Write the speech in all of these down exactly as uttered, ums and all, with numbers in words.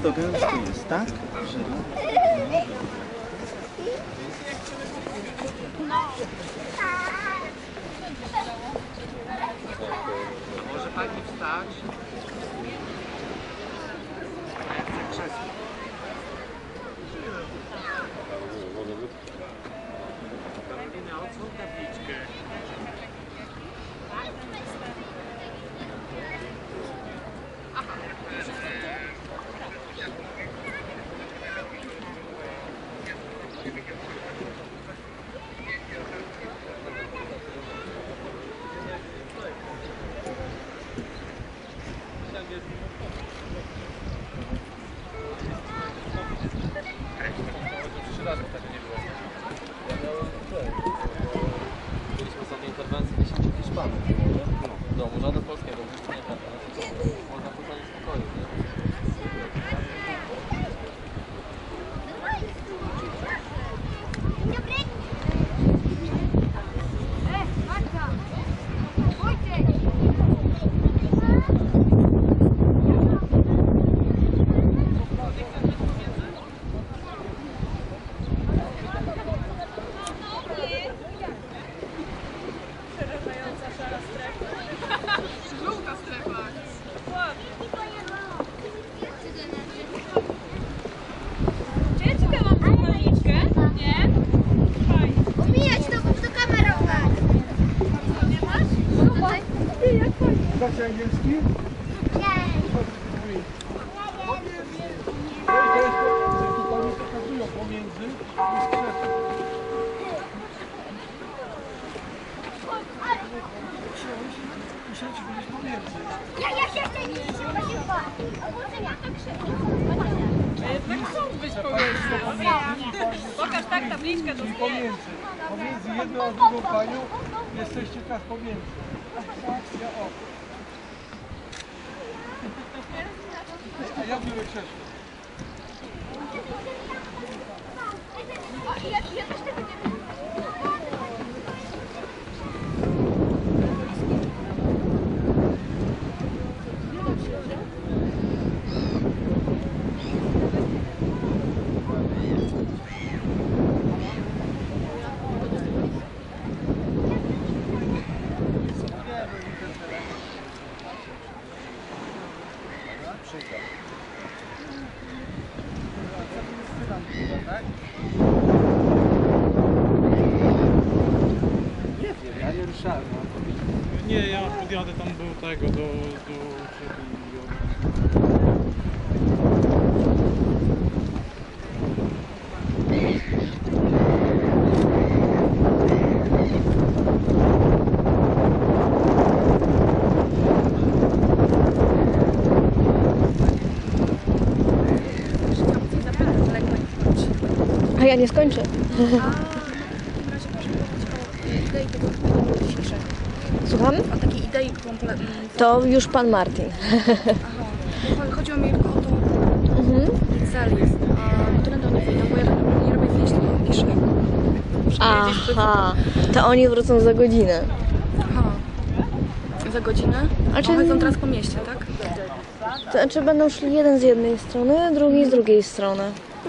gęsto, gęsto jest, tak? Że... Może pani wstać? Ja chcę krzesło. Karolina, odsłon tabliczkę. Trzy razy tego nie było. Ja miałem byliśmy ostatniej interwencji dziesięciu Hiszpanów. No, domu, żadnego polskiego, jeszcze nie będę. Można poznać w spokoju, nie? Znacie angielski? Nie. Tutaj pokazują pomiędzy i skrzepem. Musiałem ci powiedzieć pomiędzy. Ja, ja się chcę iść, szybko, obudzenia. Tak chcą być pomiędzy. Pokaż tak tabliczkę do zdjęcia. Pomiędzy. Pomiędzy jedną a drugą panią jesteście teraz pomiędzy. Akcja o. A ja biorę krzesło. O, ja, ja też tego nie wiem. Nie, ja podjadę tam do tego, do... do A ja nie skończę. Słucham? O takiej idei kompletnej. To już pan Martin. Aha. Chodziło mi tylko o to, Mhm. cel jest, a które do nich wyjdą, bo ja nie robię zdjęć, tylko piszę. Aha, to oni wrócą za godzinę. Aha. Za godzinę? A A czy- czy... teraz po mieście, tak? To znaczy będą szli jeden z jednej strony, drugi z drugiej strony.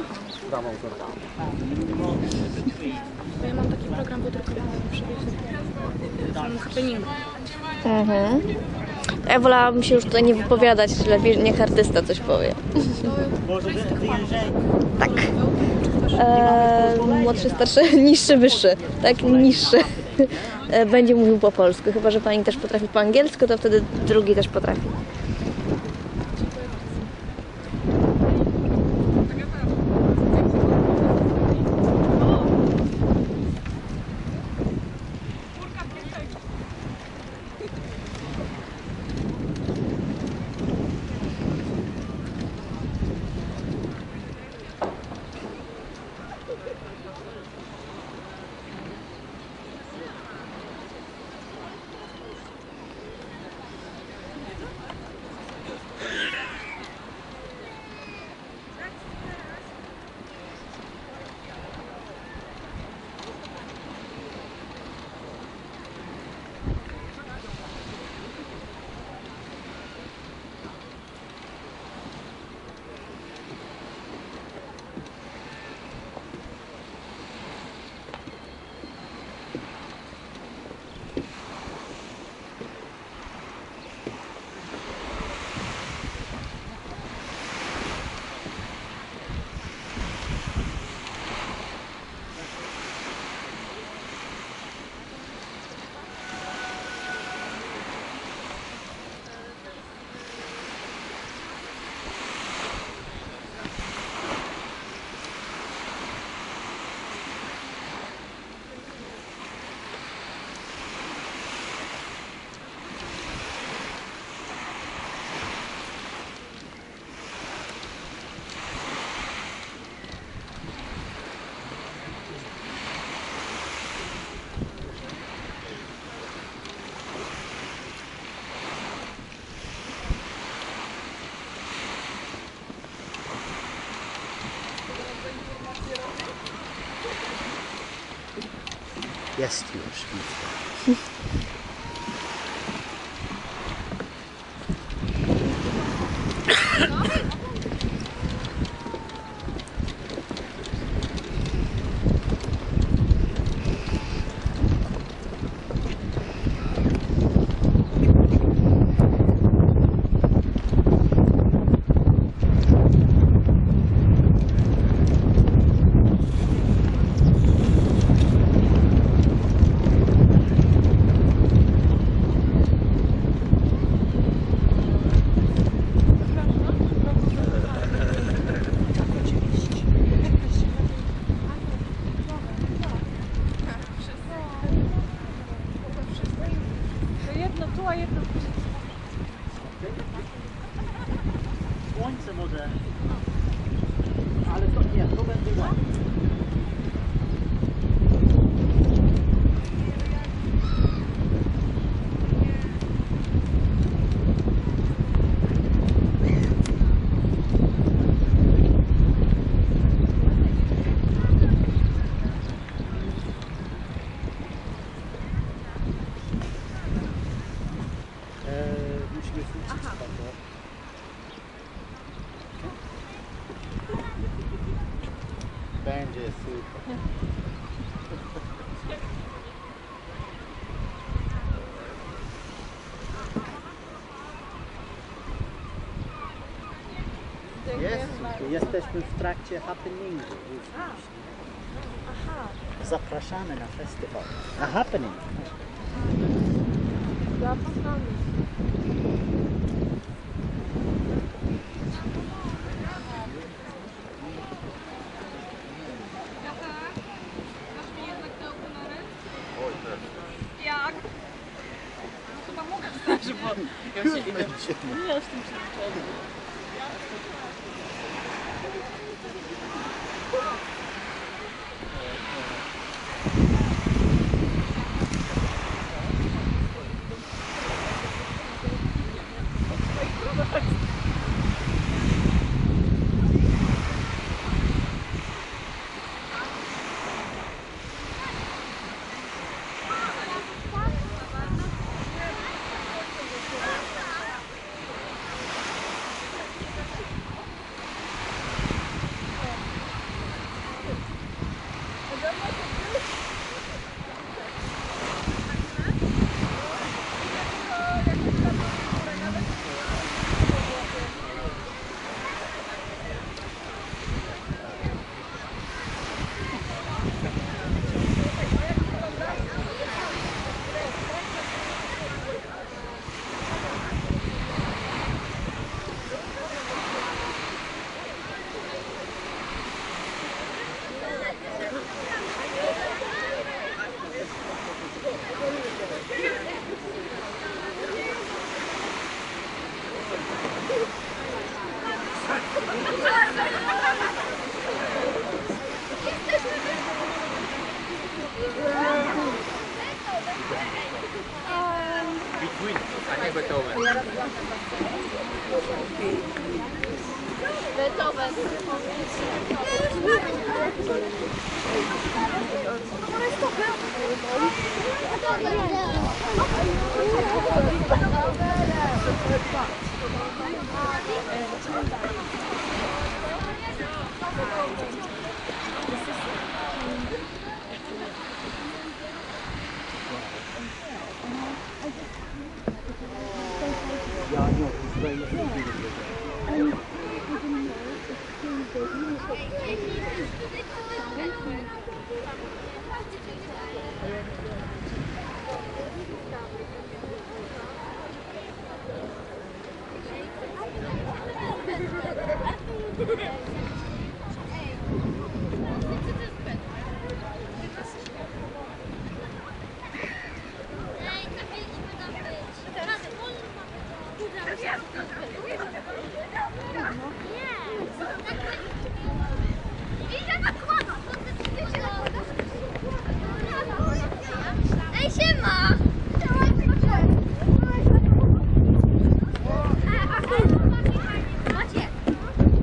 Bo ja mam taki program wydrukowany przywieźć happeningu. Mhm. Ja wolałabym się już tutaj nie wypowiadać, lepiej niech artysta coś powie. Tak. Eee, młodszy, starszy, niższy, wyższy. Tak, niższy. Eee, będzie mówił po polsku. Chyba że pani też potrafi po angielsku, to wtedy drugi też potrafi. Jest już, widzę. Słońce może, ale to nie, to będzie ładnie. Będzie super. Jest, jesteśmy w trakcie happeningu. Zapraszamy na festiwal. Na happening. Jak? Chyba mogę wstać, bo ja się idę. Nie, z tym przyzwyczajony. Between, a nie Beethoven. Beethoven. Ja nie, to jest Ej, siema! Macie!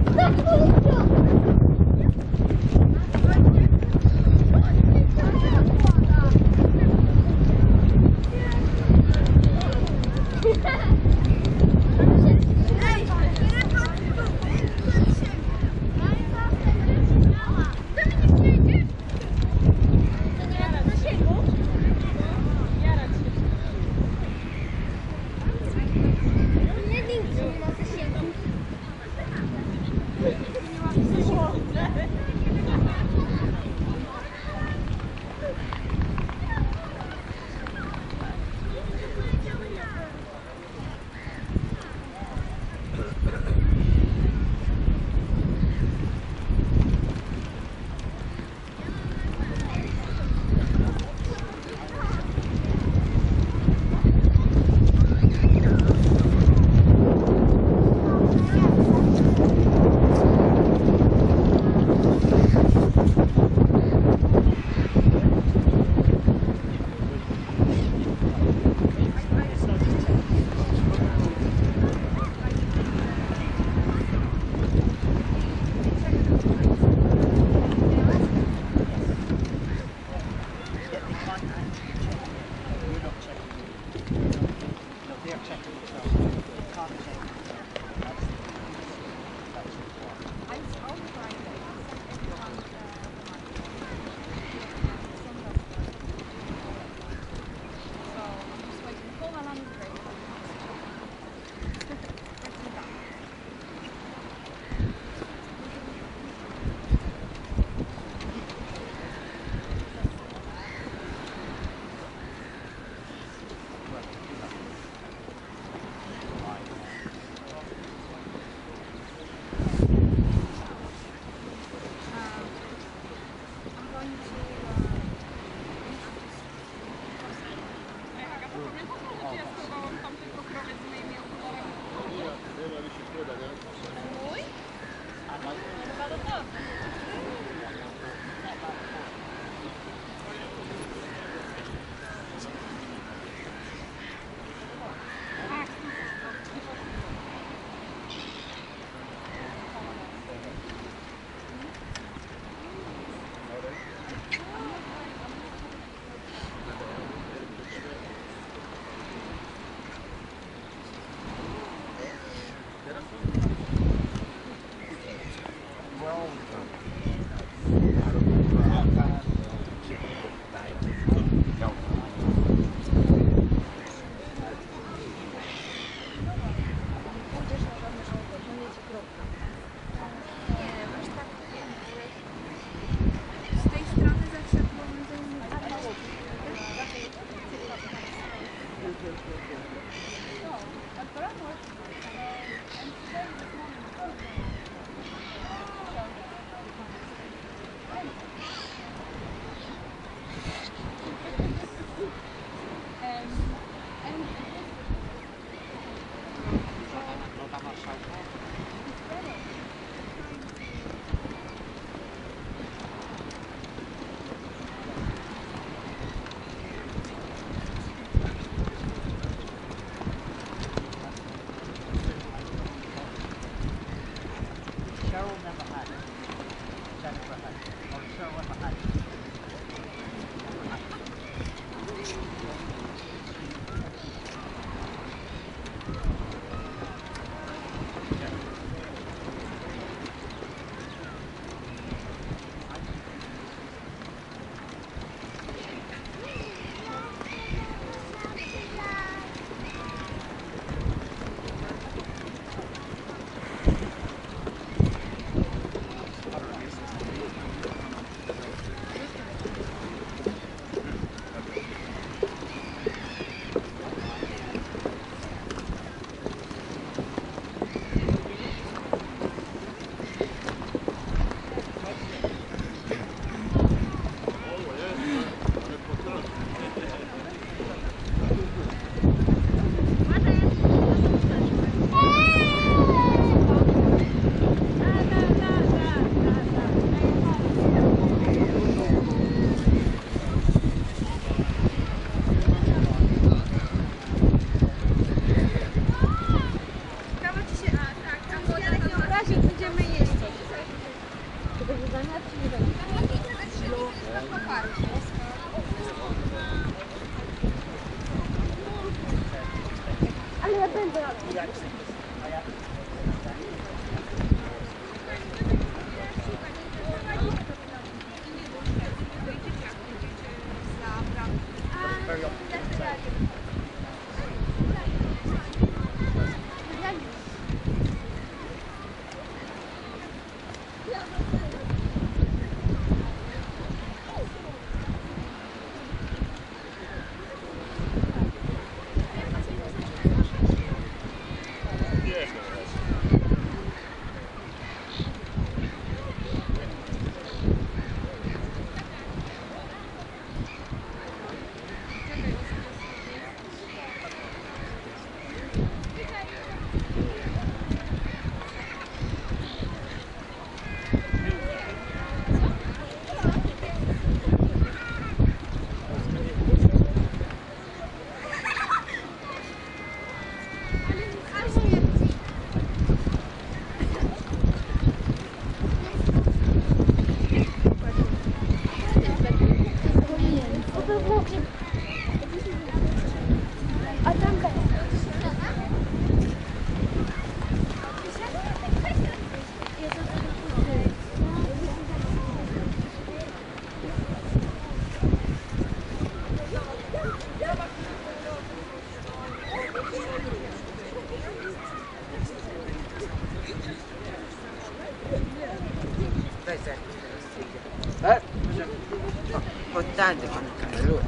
Importante con il cavallo.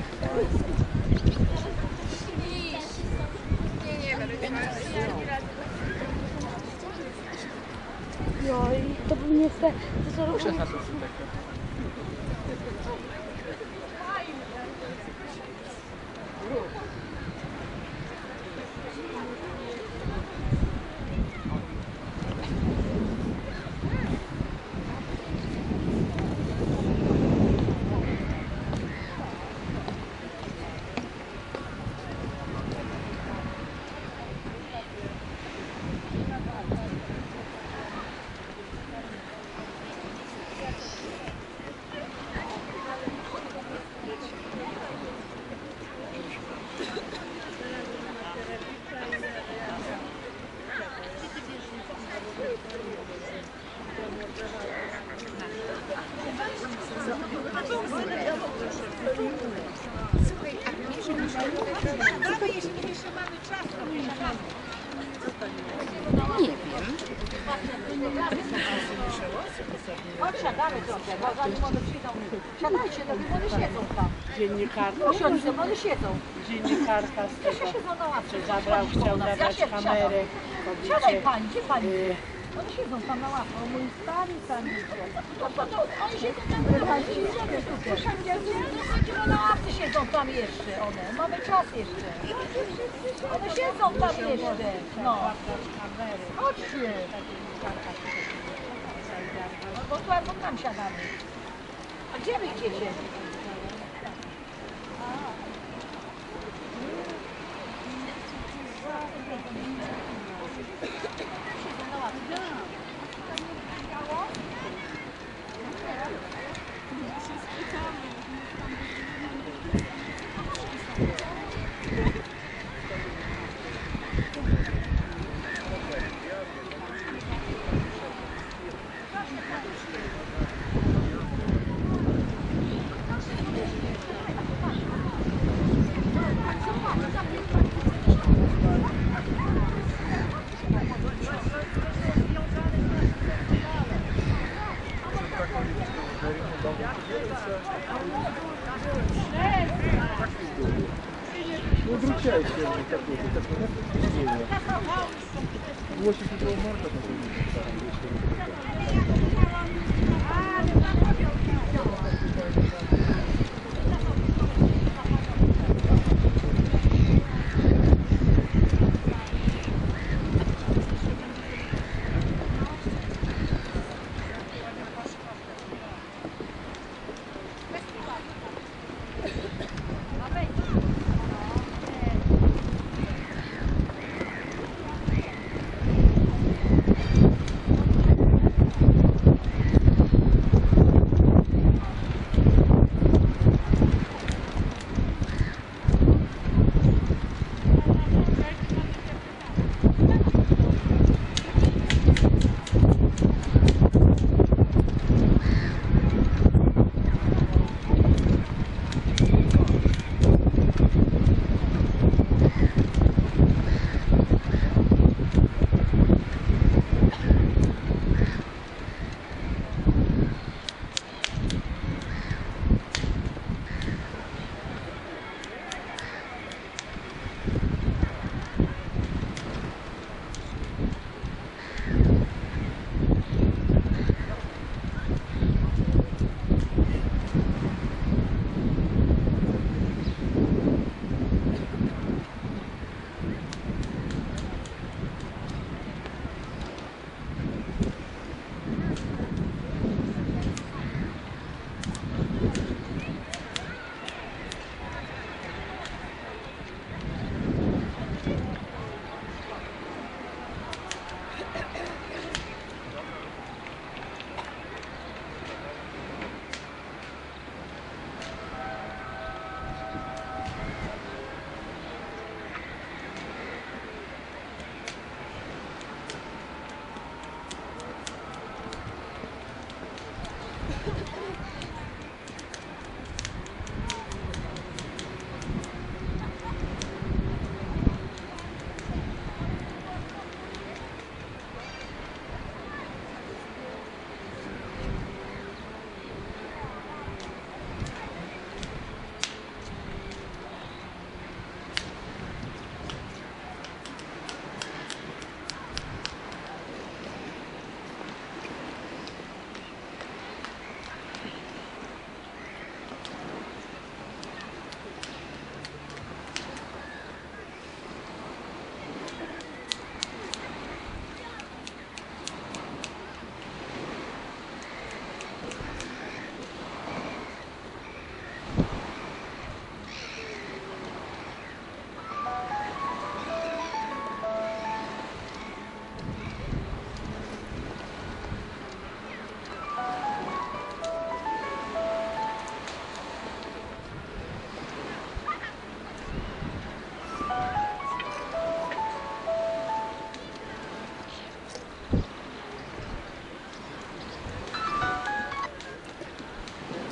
Joj, to by mnie chce. To co robię? Siadamy trochę, bo zanim one przyjdą. Siadajcie, no bo one siedzą tam. Dziennikarka. Usiądźcie, bo one siedzą. Dziennikarka z Ja tego, się siedzą na ławce. zabrał, chciał Ja zabrać się kamerę. wsiadam. Siadaj pani, gdzie pani? One siedzą tam na ławce. O mój stary sami. To, to, to, oni siedzą tam na ławce. Na ławce siedzą tam jeszcze one. Mamy czas jeszcze. One siedzą tam jeszcze. No. Chodźcie. Bo tu albo tam siadamy. A gdzie wy idziecie?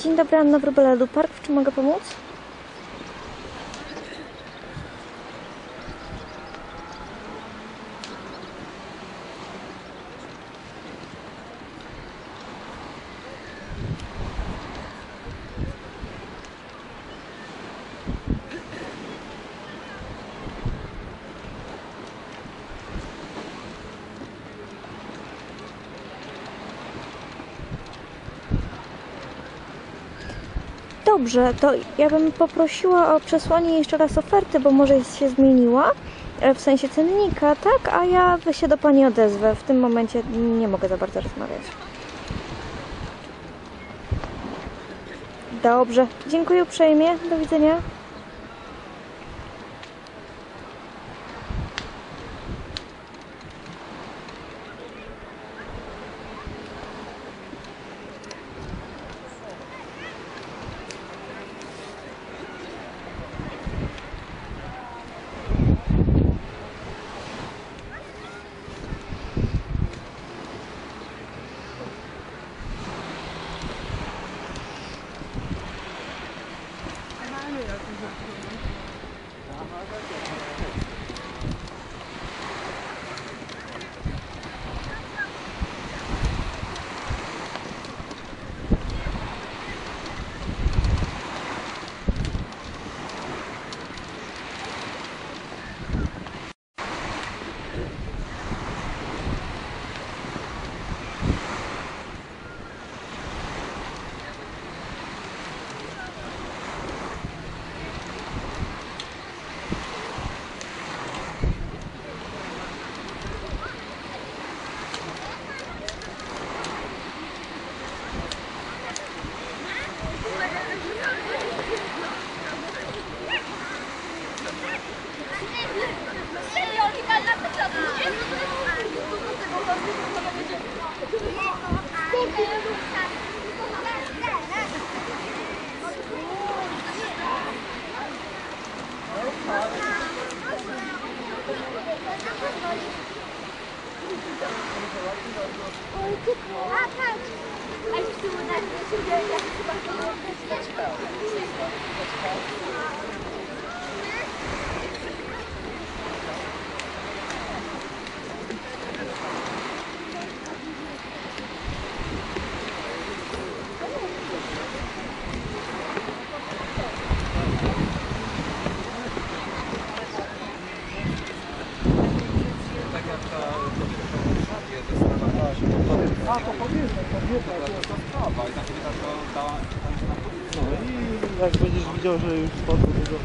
Dzień dobry, Anna Wróbela, Park. W czym mogę pomóc? Dobrze, to ja bym poprosiła o przesłanie jeszcze raz oferty, bo może się zmieniła, w sensie cennika, tak? A ja się do Pani odezwę. W tym momencie nie mogę za bardzo rozmawiać. Dobrze, dziękuję uprzejmie. Do widzenia. A, to kobieta, kobieta. To sprawa i ta kobieta to dała... No i jak będziesz widział, że już spadło dużo.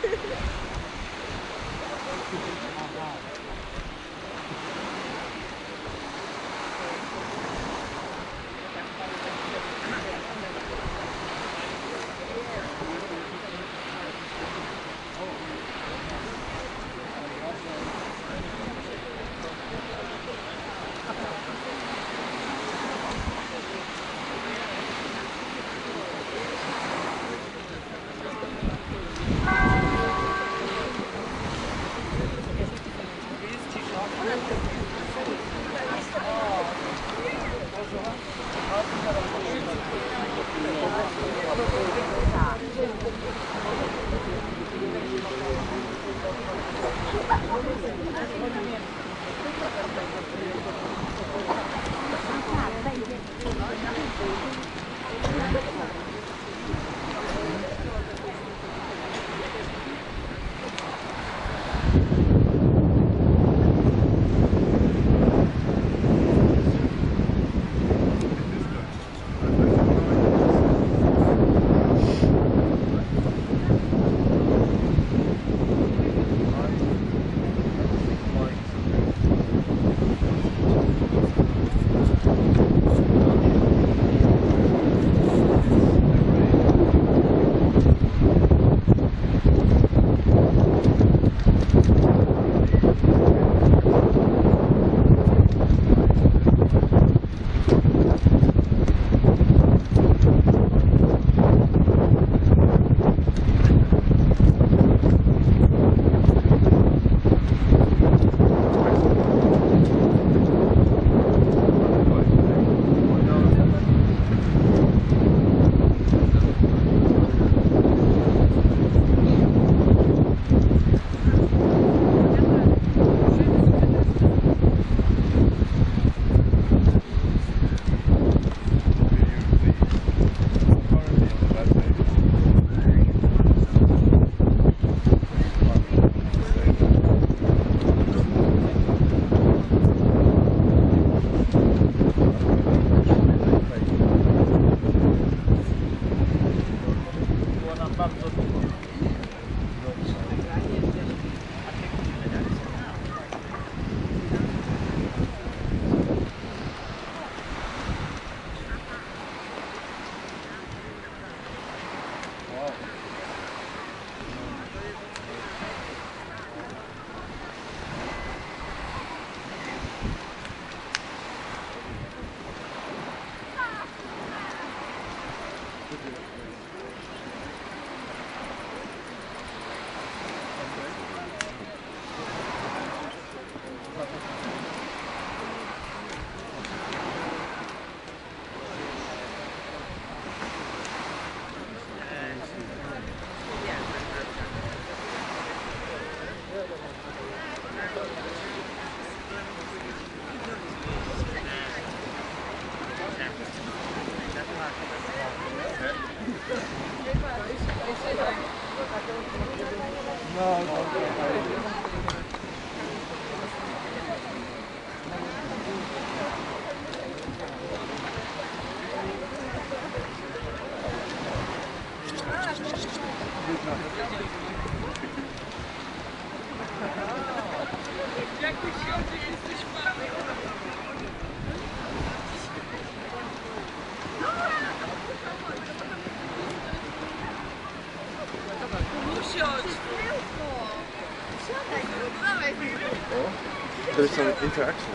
There's some interaction.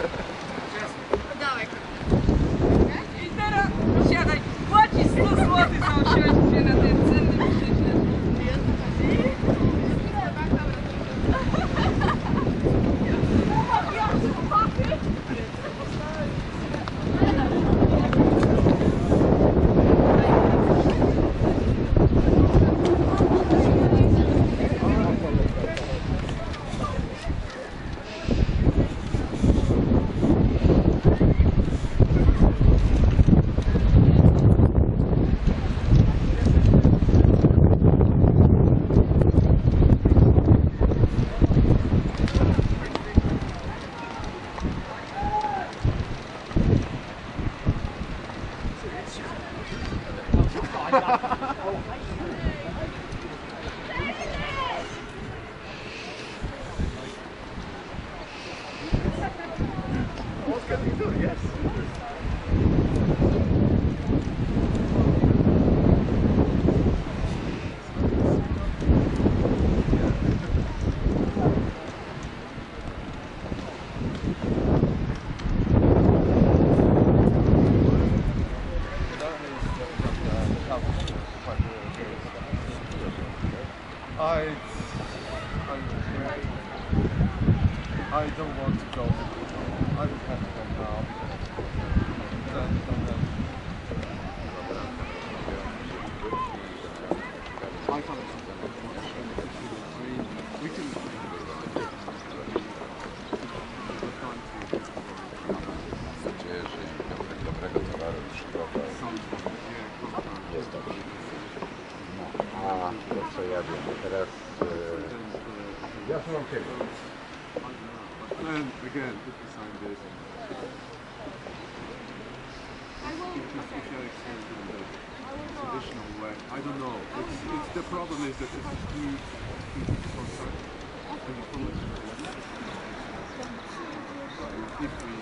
Dawaj. I teraz siadaj. Płacisz sto złotych za usiąść się na ten cenny przyczyn. I, I'm afraid I don't want to go. I don't have to go now because then, then, I can't. I mean, we can. Dobrego towaru szkoda. Jest dobrze. A to co ja wiem, teraz ja słucham Ciebie. And again, if you sign this, if you extend in the traditional way, I don't know. It's, it's the problem is that it's a huge, huge contract, and you probably if we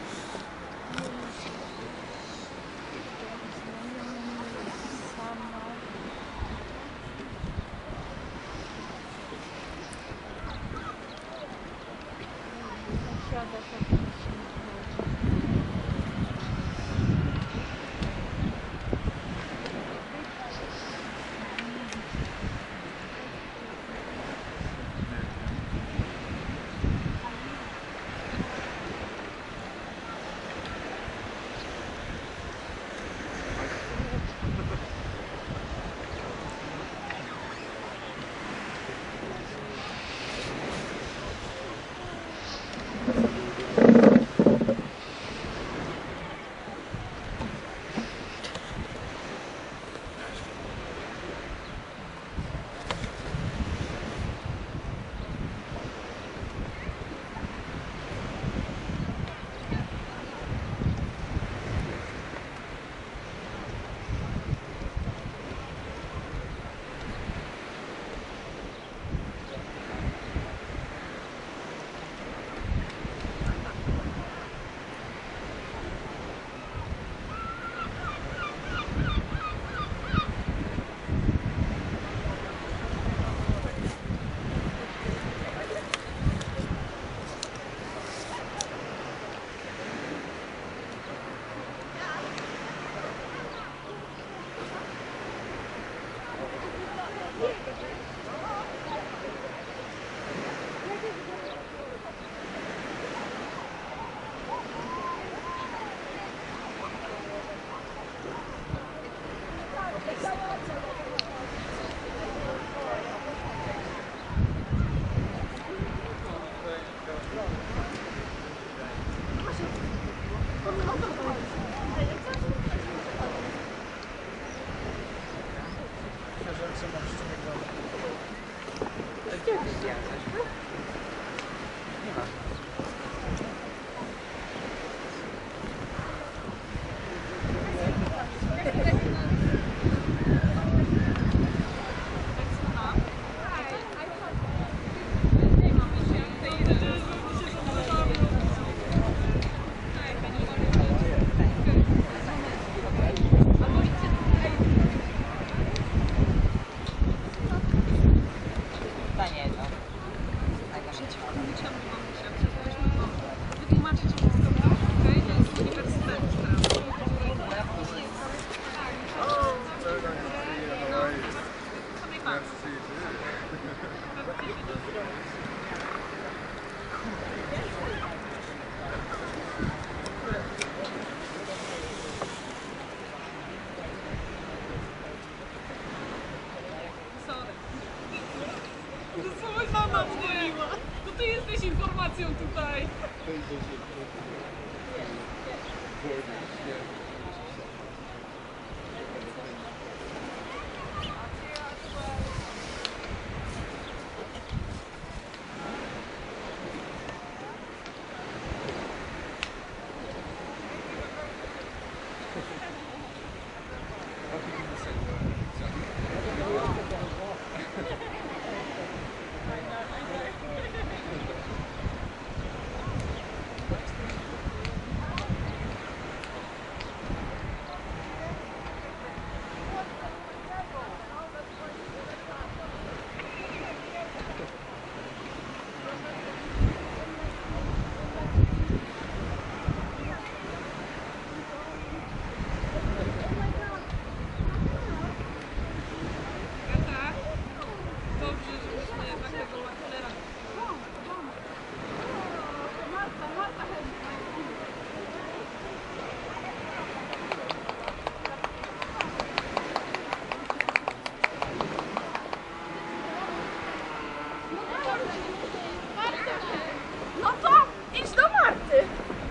No to idź do Marty.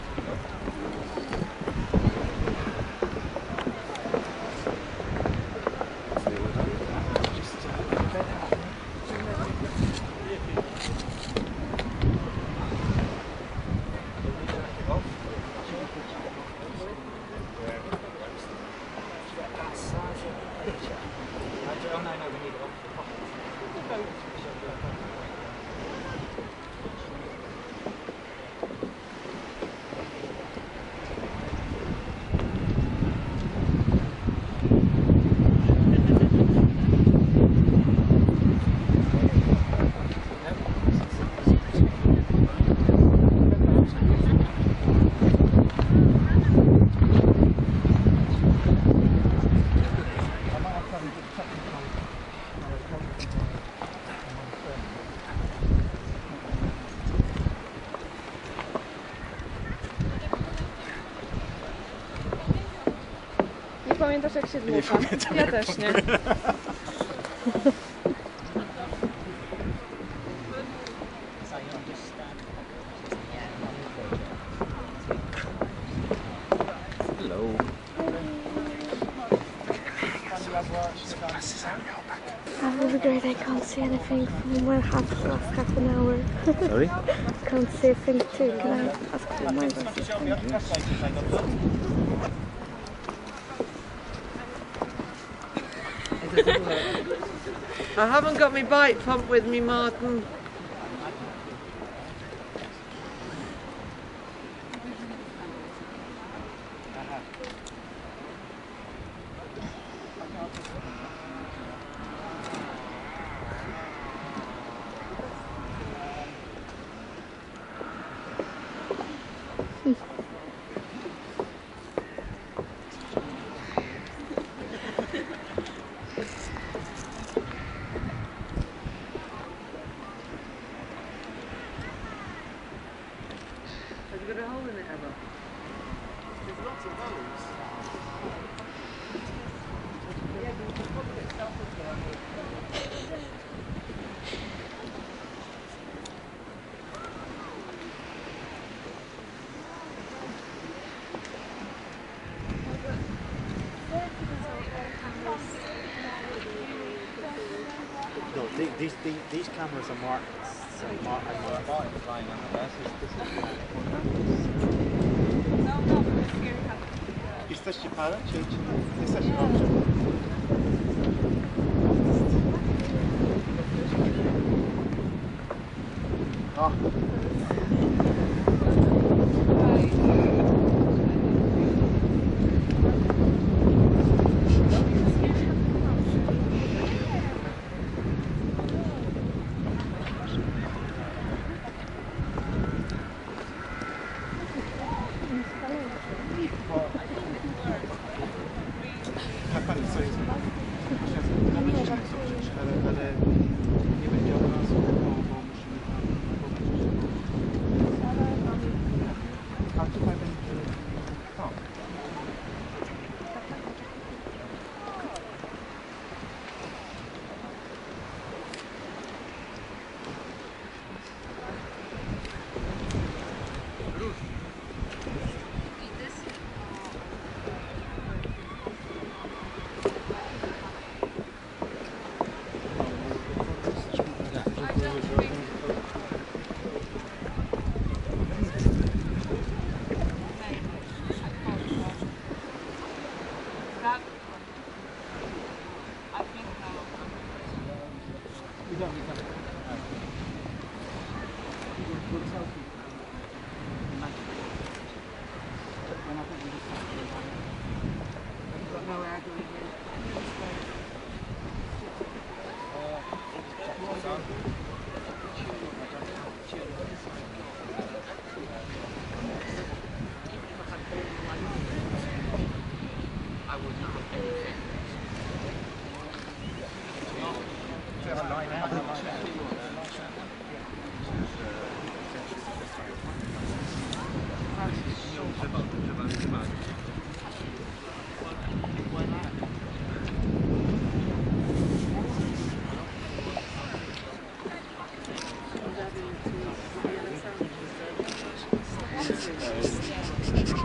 Pamiętasz jak się dmucha? Ja też nie. Hello. I was great. I can't see anything from one half last half an hour. Sorry? Can't see a thing too. Can I ask for my I haven't got my bike pump with me, Martin. No, the- these, these, these cameras are marked. So marked and marked. Jesteście parę, czy, czy nie? Jesteście dobrze. O.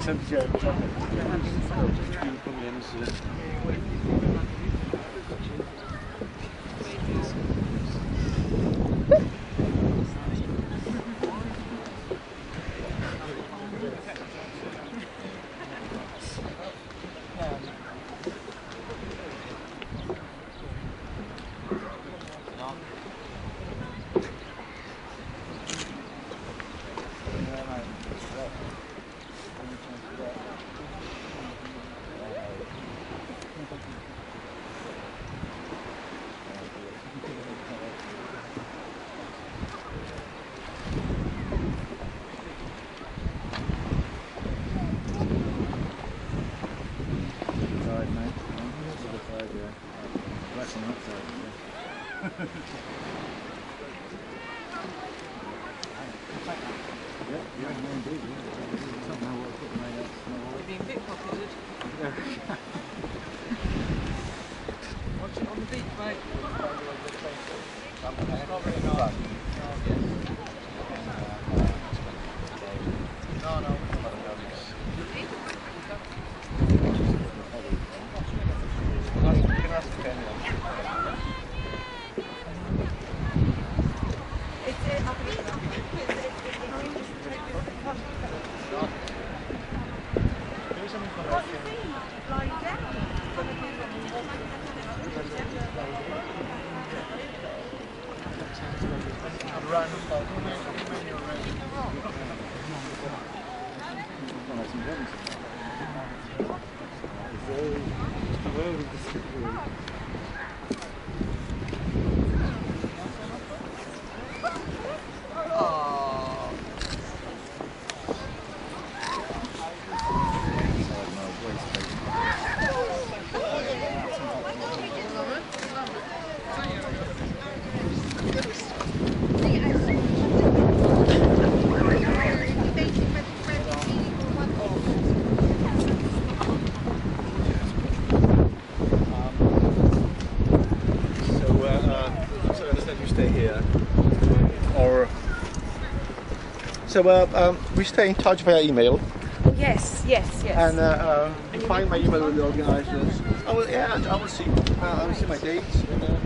widziałem trochę pomiędzy. Being pickpocketed. Watch it on the beach, mate. No, no. So uh, um, we stay in touch via email. Yes, yes, yes. And uh, um, you find my email with the organisers. I will, yeah, I will see. Uh, I will see my dates. And, uh,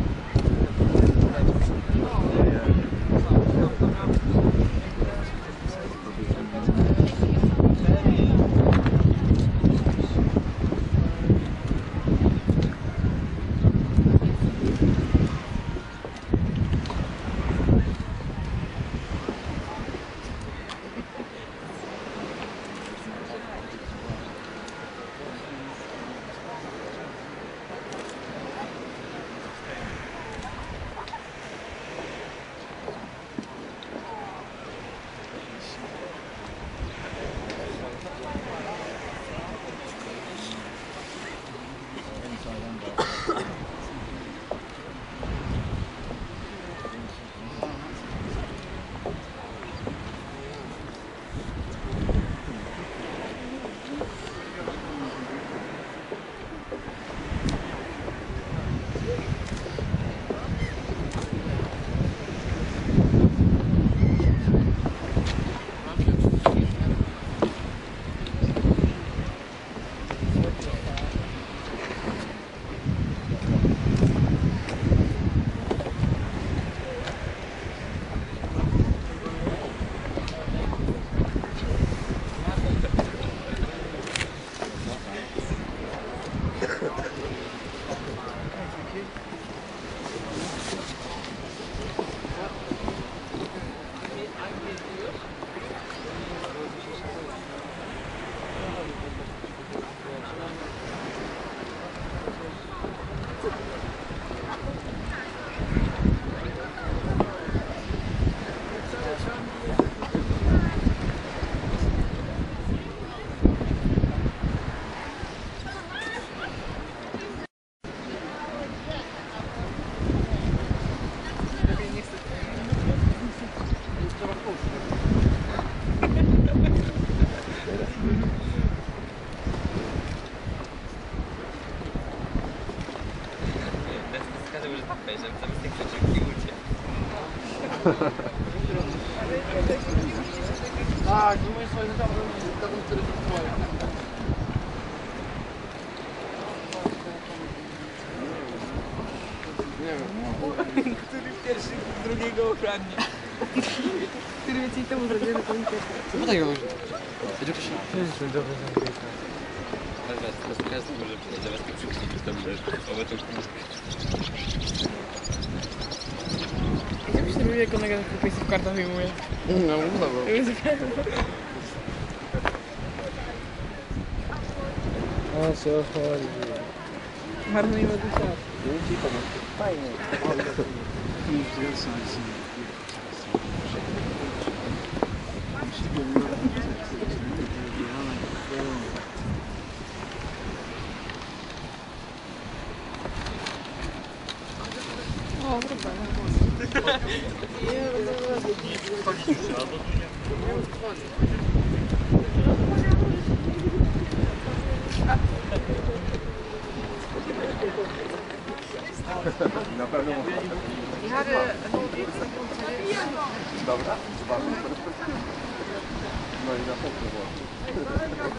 Tak, no moje swoje naprawdę gadam tyle swoje. Nie wiem. Który pierwszy drugiego okradnie. Który więcej temu zrobię na komitetę. Co tak już? Będzie ktoś... Pięćmy dobrze zamknięte. Ale to jest gest, może przydać zamiast tych przykład, to będziesz owe tą komórkę. Ja myślę, że jak kolega w kartach wyjmuje. No, no, no. O co chodzi? Marnujemy tu czas. Dzięki, pomóc. Fajnie. O, wrócę. Na pewno można. Dobra? Zważmy perspektywę. No i na pewno właśnie.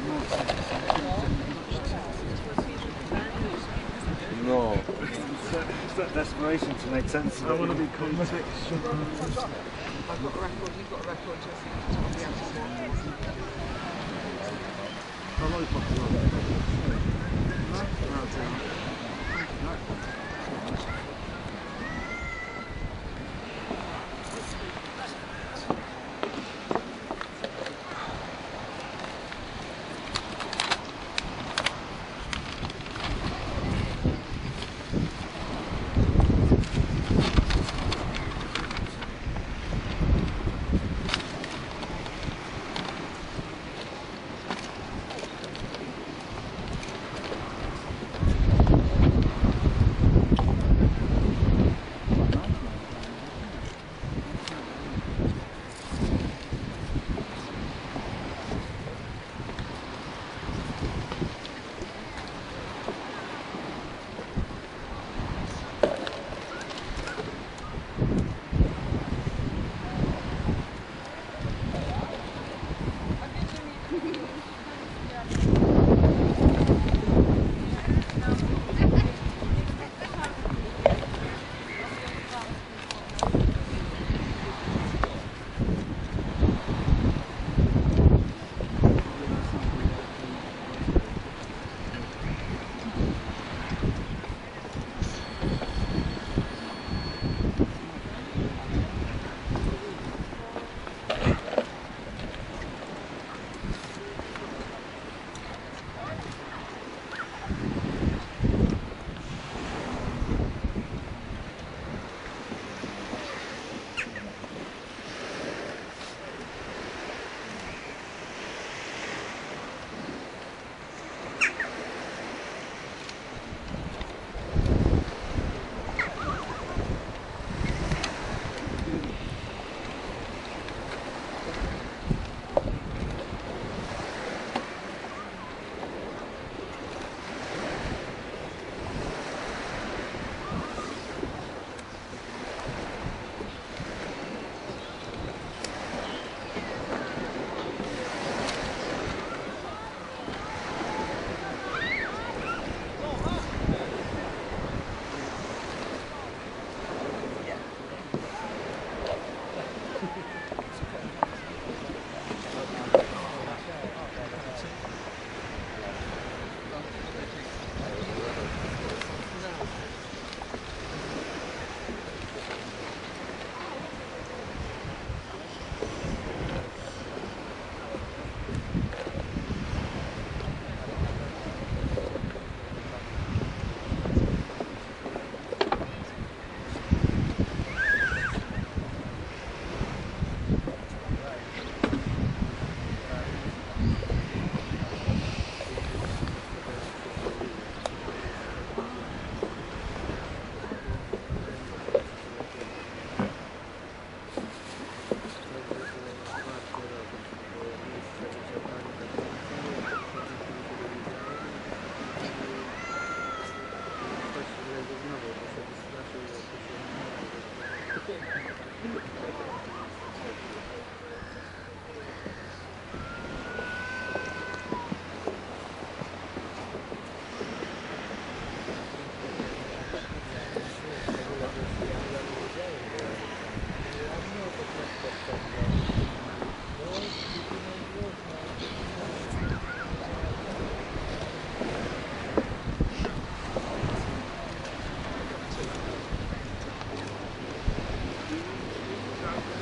No. That desperation to make sense. I want to be contextual. I've got a record, you've got a record,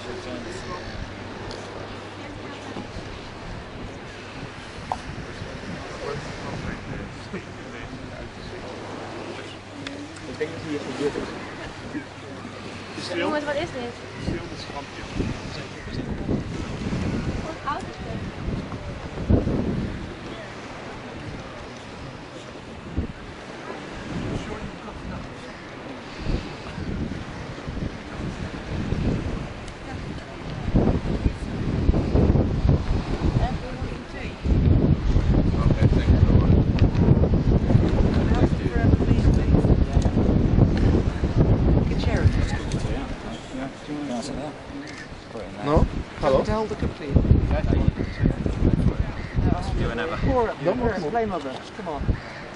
Ik denk dat hij hier gebeurd is. Jongens, wat is dit? Wat oud is het? No? Hallo? Tell the complete. Pour up, Come pour on, up. play mother. Come on.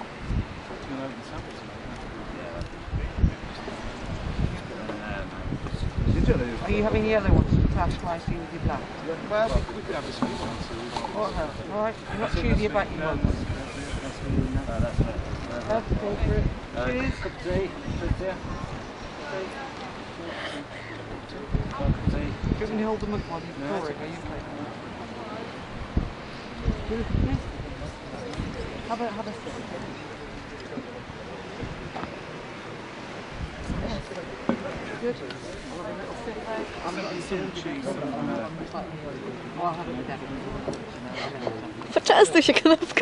Are you having the other ones attached nicely with your black? Well, we could have a sweet one, so we can... What the? Alright, you're not choosy about your mugs. Have to go for it. Cheers. Cup of tea, cup of tea. Can you hold the mug while you pour it? Are you playing? Have a, have a sip. Good. I'll have a little sip there. I'm going to some cheese. I'll have it with that. Poczęstuj się kanapką.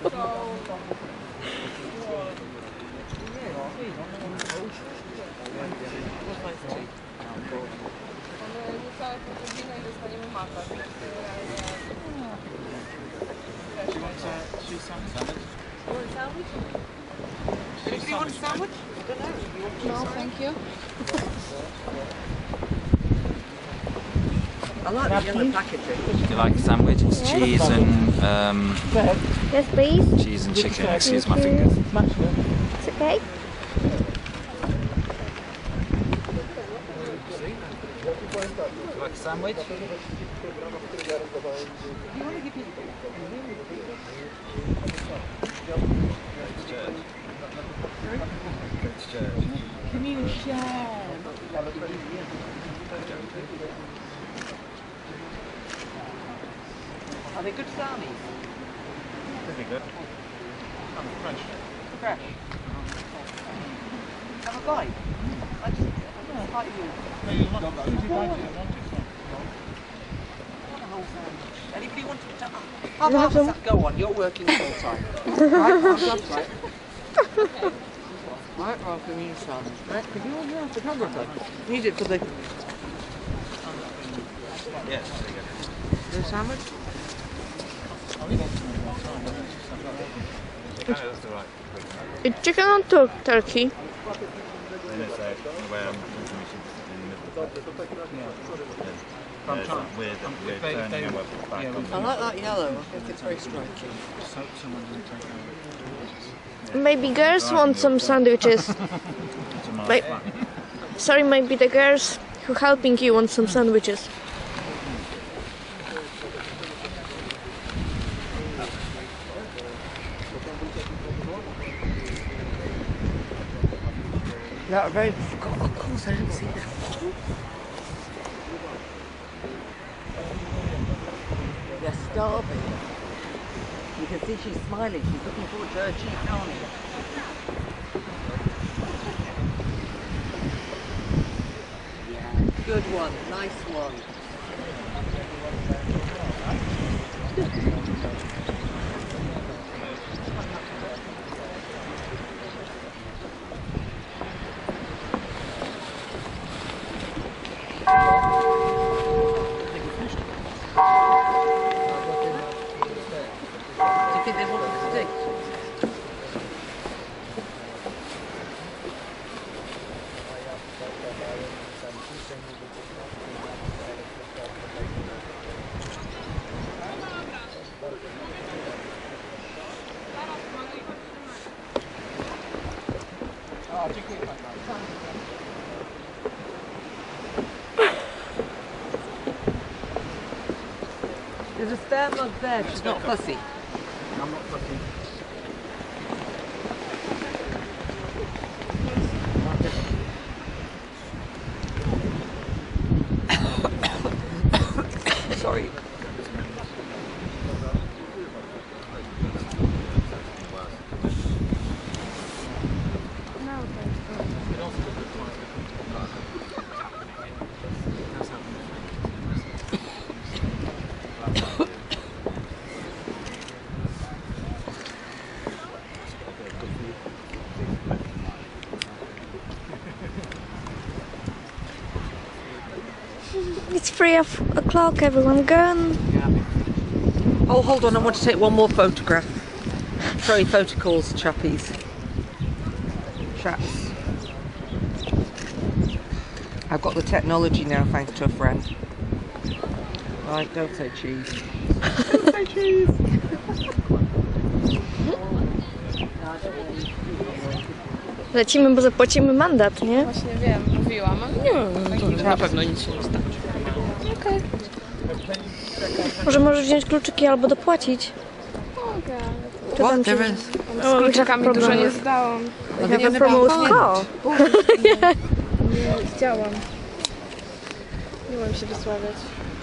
Niecałe pół godziny i dostaniemy mapę. Do you want a cheese sandwich? You want a sandwich? Do you want a sandwich? I don't know. No, thank you. I like the yellow packaging. Do you like a sandwich? It's cheese and um, Yes, please. cheese and chicken. Excuse my fingers. It's okay. Do you like a sandwich? Can you share? Are they good salmies? Pretty good. I'm French. Fresh. Have a bite. I just, I don't know, how you. No, you want to bite it. I want it. Anybody want to? How half that? Go on, you're working full time. Right, that's right. Right, well, for me, son. Right, could you all have the photographer? Need it for the. Yes. The sandwich? It's chicken on tur turkey. I like that yellow, I think it's very striking. Maybe girls want some sandwiches. May Sorry, maybe the girls who helping you want some sandwiches. Yeah, very. Of course, I didn't see that. They're starving. You can see she's smiling. She's looking forward to her cheap nani. Yeah, good one. Nice one. Do you think they want to stick? There's a spare mug there, she's not fussy. I'm not fussy. Sorry. It's three o'clock, everyone gone. Oh, hold on, I want to take one more photograph. Sorry, photo calls, chappies. Chaps. I've got the technology now, thanks to a friend. Right, don't say cheese. Don't say cheese. Lecimy, bo zapłacimy mandat, nie? Właśnie wiem, mówiłam. Nie, no to na pewno nic się nie stanie. Okej. Może możesz wziąć kluczyki albo dopłacić. Mogę. Czy What? tam się... There is... Z kluczykami dużo nie zdałam. I have a promo with car. Nie chciałam. Nie mam się wysławiać.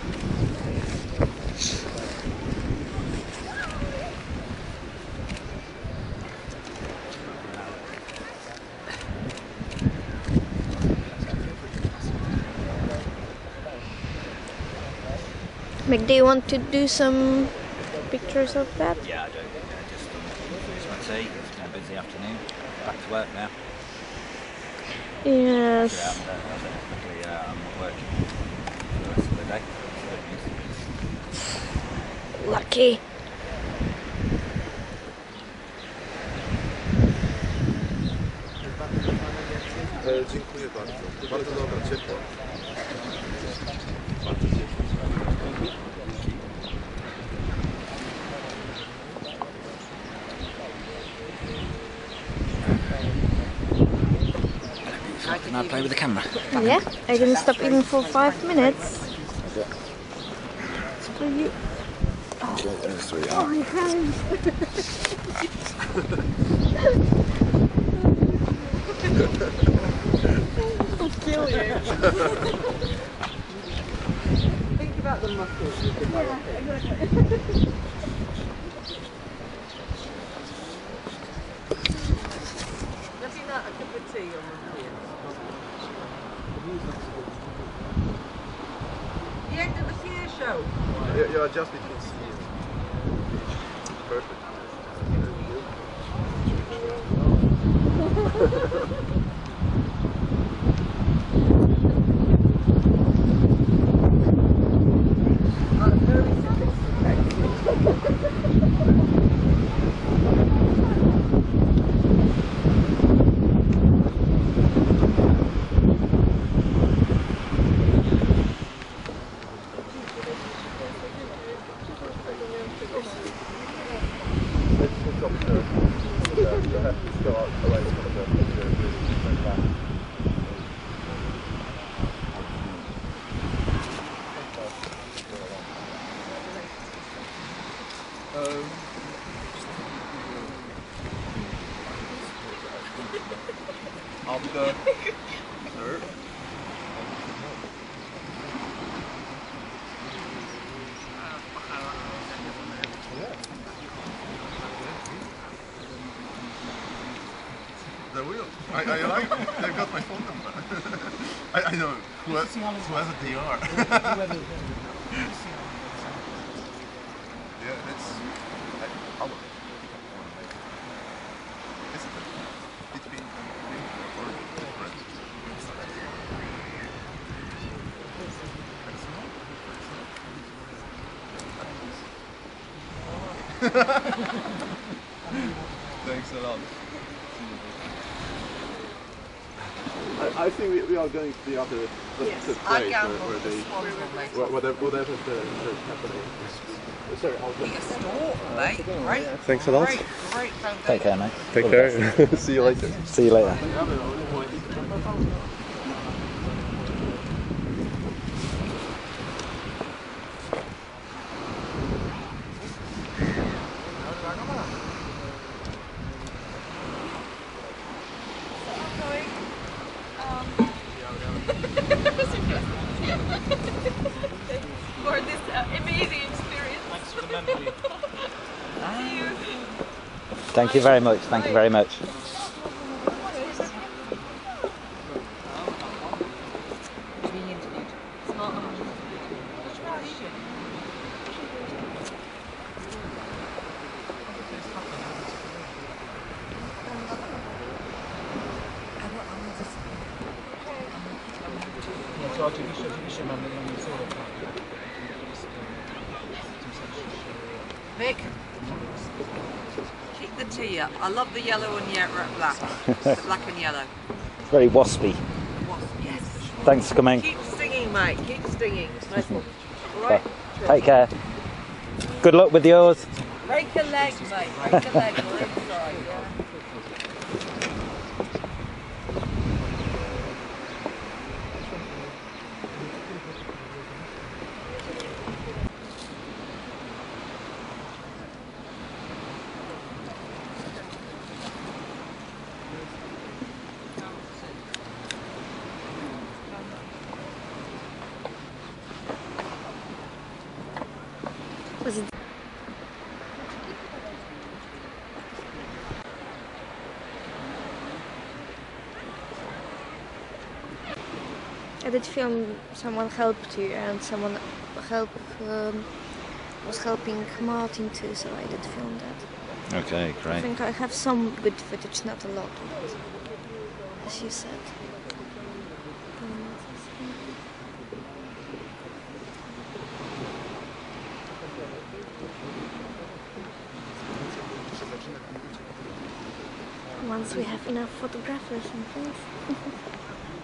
Meg, do you want to do some pictures of that? Yeah, I don't. Yeah, just finish my tea. It's been a busy afternoon. Back to work now. Yes. Yeah, I'm, uh, luckily, uh, I'm not working for the rest of the day. So Lucky. E, dziękuję bardzo. Bardzo dobra, ciepło. Bardzo ciepło. Can I play with the camera? Yeah, I didn't stop even for five minutes. It's for you. Oh, oh my hands. I'll kill you. Think about the muscles. Yeah, Maybe not a cup of tea on the way. The end of the theatre show. Yeah, yeah, just between scenes. Perfect. After third. They will. I, I like them. They've got my phone number. I, I know. Who has, who has a D R? Yeah, it's... I, I, it's been... Thanks a lot. I, I think we, we are going to the other the, Yes, the I place gamble where, where the they swans will make where, whatever whatever the, the happening. Sorry, I'll Be a store, mate. Great. Thanks a lot. Great, great foundation. Take care, mate. Take care. See you later. See you later. For this uh, image Thank you very much. Thank you very much. To oczywiście, oczywiście mamy, mamy słowo. Vic, keep the tea up. I love the yellow and ye- black. The black and yellow. It's very waspy. Wasp, yes. Thanks for coming. Keep stinging, mate. Keep stinging. It's nice one. All right. Take care. Good luck with yours. Break a leg, mate. Break a leg. We're inside, yeah. Was it I did film someone helped you and someone help um, was helping Martin too, so I did film that. Okay, I great. think I have some good footage, not a lot, but as you said. Once we have enough photographers and things.